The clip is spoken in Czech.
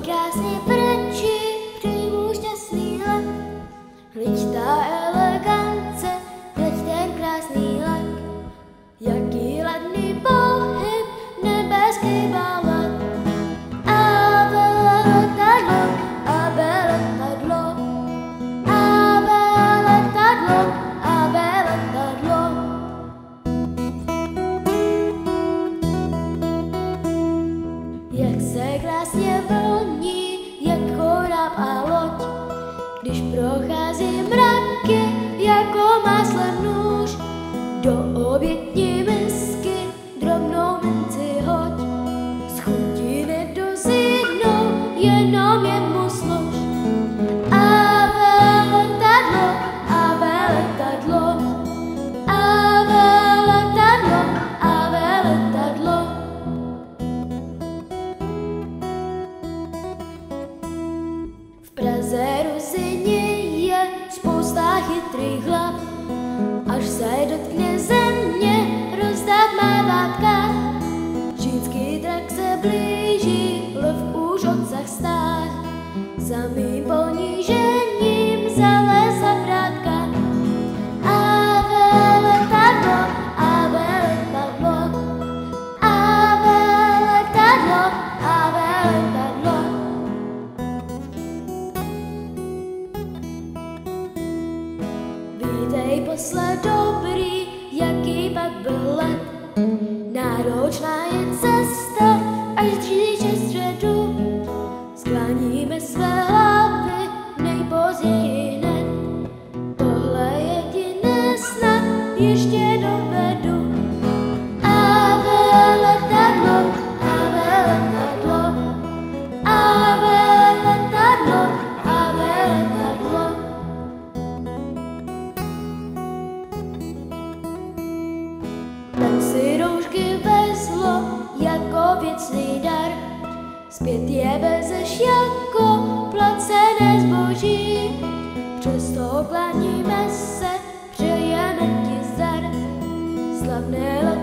krásně frčí, přijmu šťastný let. Hleď ta elegance, hleď ten krásný let. Jaký ladný pohyb, nebeský balet. Ave letadlo, ave letadlo. Ave letadlo, ave letadlo. Jak se krásně vlní, jak koráb a loď. Když prochází mraky, jako máslem nůž. Do obětní misky drobnou minci hoď. Z chutí nedozírnou, jenom jemu služ. Ave letadlo, ave letadlo. Ave letadlo, ave letadlo. V Praze rozeněje spousta chytrých hlav. Až se dotkne země, rozdat má vátka. Čínský drak se blíží, lev už odsah stáh. Za mým ponížením zaleza vrátka. Ave letadlo, ave letadlo. Ave letadlo, ave letadlo. Vítej posled dobrý, jaký pak byl let. Náročná je cesta, až dříže středu. Skláníme své hlavy, nejpozději hned. Tohle jediné snad ještě dovedu. Ave letadlo, ave letadlo. Ave letadlo, ave letadlo. Tak si roušky vezlo jako věcný dar. Zpět je vezeš jako placené zboží. Přesto klaníme se, přejeme ti zdar. Slavné